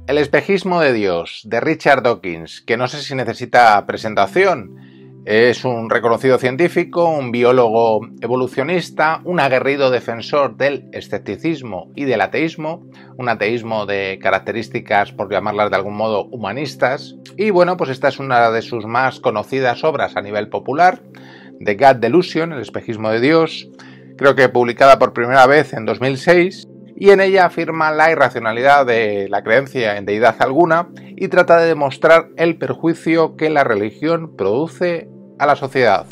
El espejismo de Dios, de Richard Dawkins, que no sé si necesita presentación. Es un reconocido científico, un biólogo evolucionista, un aguerrido defensor del escepticismo y del ateísmo, un ateísmo de características, por llamarlas de algún modo, humanistas. Y bueno, pues esta es una de sus más conocidas obras a nivel popular, The God Delusion, el espejismo de Dios, creo que publicada por primera vez en 2006. Y en ella afirma la irracionalidad de la creencia en deidad alguna y trata de demostrar el perjuicio que la religión produce a la sociedad.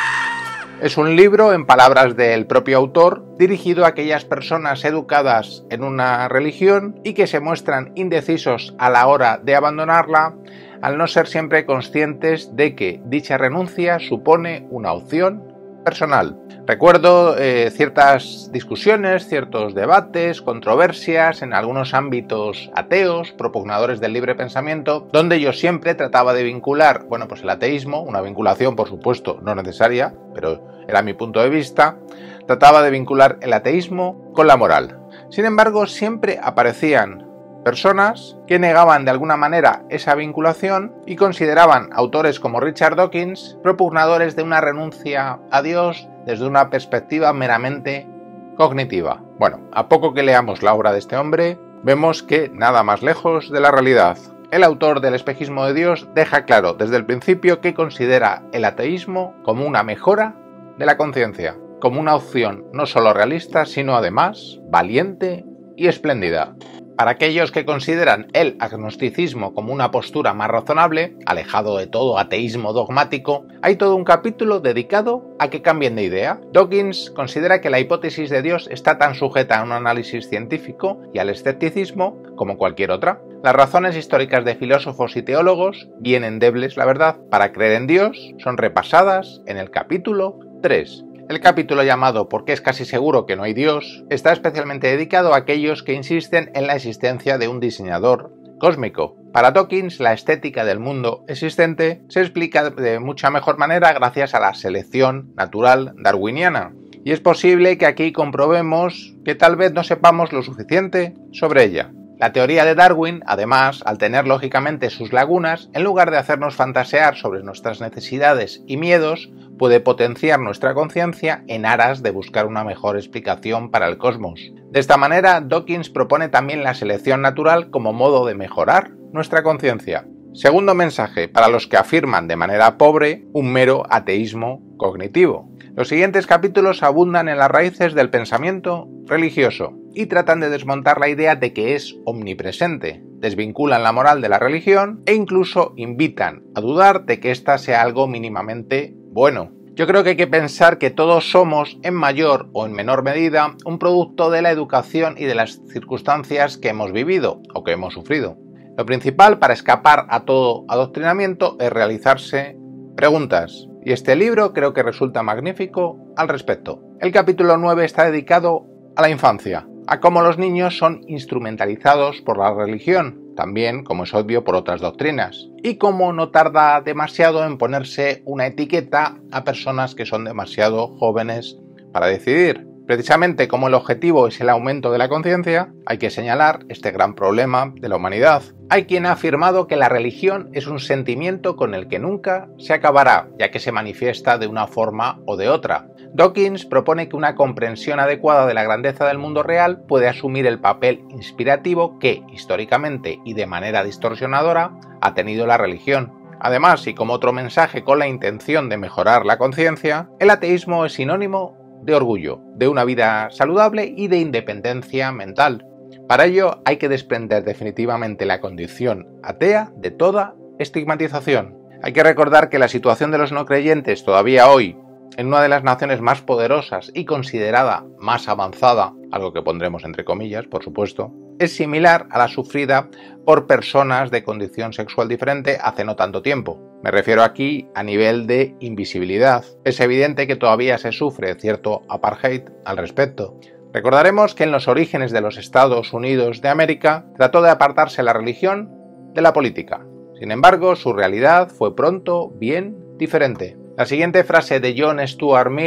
Es un libro, en palabras del propio autor, dirigido a aquellas personas educadas en una religión y que se muestran indecisos a la hora de abandonarla, al no ser siempre conscientes de que dicha renuncia supone una opción personal. Recuerdo ciertas discusiones, ciertos debates, controversias en algunos ámbitos ateos, propugnadores del libre pensamiento, donde yo siempre trataba de vincular, bueno, pues el ateísmo, una vinculación por supuesto no necesaria, pero era mi punto de vista, trataba de vincular el ateísmo con la moral. Sin embargo, siempre aparecían personas que negaban de alguna manera esa vinculación y consideraban autores como Richard Dawkins propugnadores de una renuncia a Dios desde una perspectiva meramente cognitiva. Bueno, a poco que leamos la obra de este hombre, vemos que nada más lejos de la realidad. El autor del espejismo de Dios deja claro desde el principio que considera el ateísmo como una mejora de la conciencia, como una opción no solo realista, sino además valiente y espléndida. Para aquellos que consideran el agnosticismo como una postura más razonable, alejado de todo ateísmo dogmático, hay todo un capítulo dedicado a que cambien de idea. Dawkins considera que la hipótesis de Dios está tan sujeta a un análisis científico y al escepticismo como cualquier otra. Las razones históricas de filósofos y teólogos, bien endebles la verdad, para creer en Dios, son repasadas en el capítulo 3. El capítulo llamado ¿Por qué es casi seguro que no hay Dios? Está especialmente dedicado a aquellos que insisten en la existencia de un diseñador cósmico. Para Dawkins, la estética del mundo existente se explica de mucha mejor manera gracias a la selección natural darwiniana. Y es posible que aquí comprobemos que tal vez no sepamos lo suficiente sobre ella. La teoría de Darwin, además, al tener lógicamente sus lagunas, en lugar de hacernos fantasear sobre nuestras necesidades y miedos, puede potenciar nuestra conciencia en aras de buscar una mejor explicación para el cosmos. De esta manera, Dawkins propone también la selección natural como modo de mejorar nuestra conciencia. Segundo mensaje, para los que afirman de manera pobre un mero ateísmo cognitivo. Los siguientes capítulos abundan en las raíces del pensamiento religioso y tratan de desmontar la idea de que es omnipresente, desvinculan la moral de la religión e incluso invitan a dudar de que ésta sea algo mínimamente bueno. Yo creo que hay que pensar que todos somos, en mayor o en menor medida, un producto de la educación y de las circunstancias que hemos vivido o que hemos sufrido. Lo principal para escapar a todo adoctrinamiento es realizarse preguntas. Y este libro creo que resulta magnífico al respecto. El capítulo 9 está dedicado a la infancia, a cómo los niños son instrumentalizados por la religión, también, como es obvio, por otras doctrinas, y cómo no tarda demasiado en ponerse una etiqueta a personas que son demasiado jóvenes para decidir. Precisamente como el objetivo es el aumento de la conciencia, hay que señalar este gran problema de la humanidad. Hay quien ha afirmado que la religión es un sentimiento con el que nunca se acabará, ya que se manifiesta de una forma o de otra. Dawkins propone que una comprensión adecuada de la grandeza del mundo real puede asumir el papel inspirativo que, históricamente y de manera distorsionadora, ha tenido la religión. Además, y como otro mensaje con la intención de mejorar la conciencia, el ateísmo es sinónimo de orgullo, de una vida saludable y de independencia mental. Para ello hay que desprender definitivamente la condición atea de toda estigmatización. Hay que recordar que la situación de los no creyentes todavía hoy, en una de las naciones más poderosas y considerada más avanzada, algo que pondremos entre comillas, por supuesto, es similar a la sufrida por personas de condición sexual diferente hace no tanto tiempo. Me refiero aquí a nivel de invisibilidad. Es evidente que todavía se sufre cierto apartheid al respecto. Recordaremos que en los orígenes de los Estados Unidos de América trató de apartarse la religión de la política. Sin embargo, su realidad fue pronto bien diferente. La siguiente frase de John Stuart Mill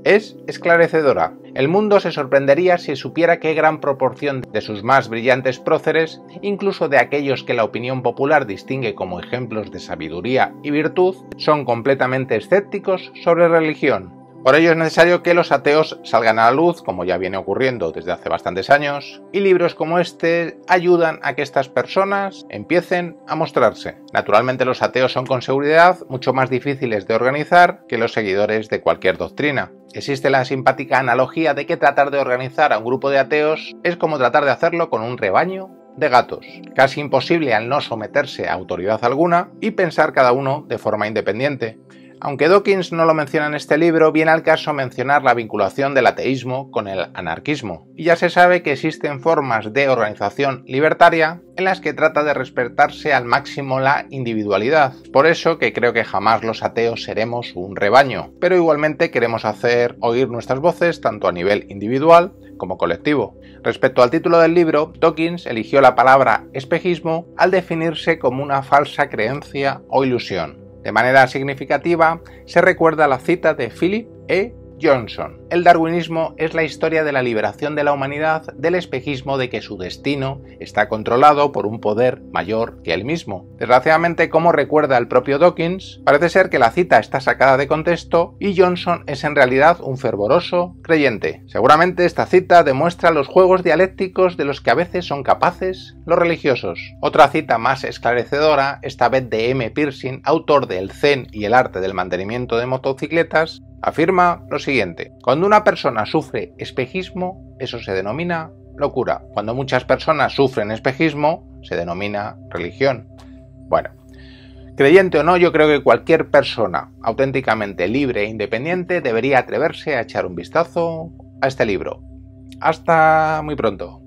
Es esclarecedora. El mundo se sorprendería si supiera qué gran proporción de sus más brillantes próceres, incluso de aquellos que la opinión popular distingue como ejemplos de sabiduría y virtud, son completamente escépticos sobre religión. Por ello es necesario que los ateos salgan a la luz, como ya viene ocurriendo desde hace bastantes años, y libros como este ayudan a que estas personas empiecen a mostrarse. Naturalmente los ateos son con seguridad mucho más difíciles de organizar que los seguidores de cualquier doctrina. Existe la simpática analogía de que tratar de organizar a un grupo de ateos es como tratar de hacerlo con un rebaño de gatos, casi imposible al no someterse a autoridad alguna y pensar cada uno de forma independiente. Aunque Dawkins no lo menciona en este libro, viene al caso mencionar la vinculación del ateísmo con el anarquismo. Y ya se sabe que existen formas de organización libertaria en las que trata de respetarse al máximo la individualidad. Por eso que creo que jamás los ateos seremos un rebaño, pero igualmente queremos hacer oír nuestras voces tanto a nivel individual como colectivo. Respecto al título del libro, Dawkins eligió la palabra espejismo al definirse como una falsa creencia o ilusión. De manera significativa, se recuerda la cita de Philip E. Johnson. El darwinismo es la historia de la liberación de la humanidad del espejismo de que su destino está controlado por un poder mayor que él mismo. Desgraciadamente, como recuerda el propio Dawkins, parece ser que la cita está sacada de contexto y Johnson es en realidad un fervoroso creyente. Seguramente esta cita demuestra los juegos dialécticos de los que a veces son capaces los religiosos. Otra cita más esclarecedora, esta vez de M. Pearson, autor de El Zen y el arte del mantenimiento de motocicletas, afirma lo siguiente: cuando una persona sufre espejismo, eso se denomina locura. Cuando muchas personas sufren espejismo, se denomina religión. Bueno, creyente o no, yo creo que cualquier persona auténticamente libre e independiente debería atreverse a echar un vistazo a este libro. Hasta muy pronto.